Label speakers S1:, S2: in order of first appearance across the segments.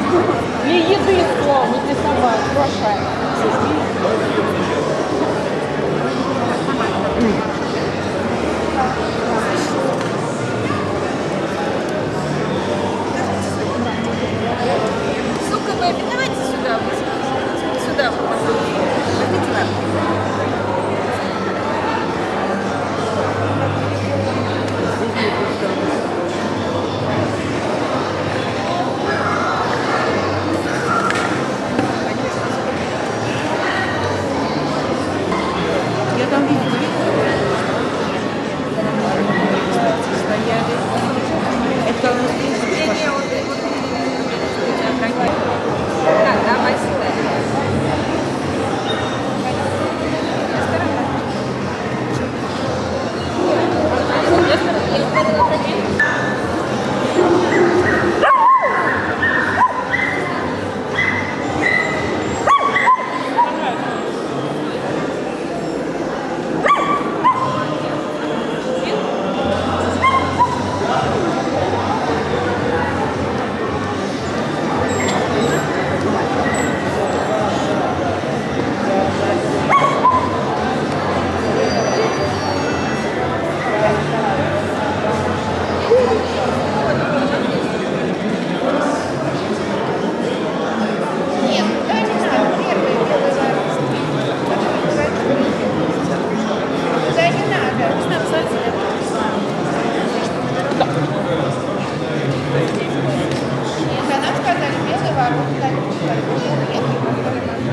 S1: Для еды слово, не слова, хорошая.
S2: Сука, бэби, давайте сюда. Сюда. Возьмите нас.
S1: Я там видела. Стояли. Это
S2: Не, вот так, давай сюда.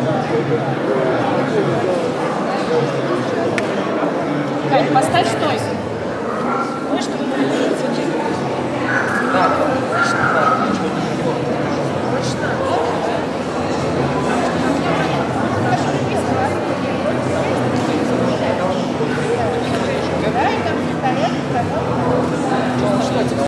S1: Кать, поставь стой.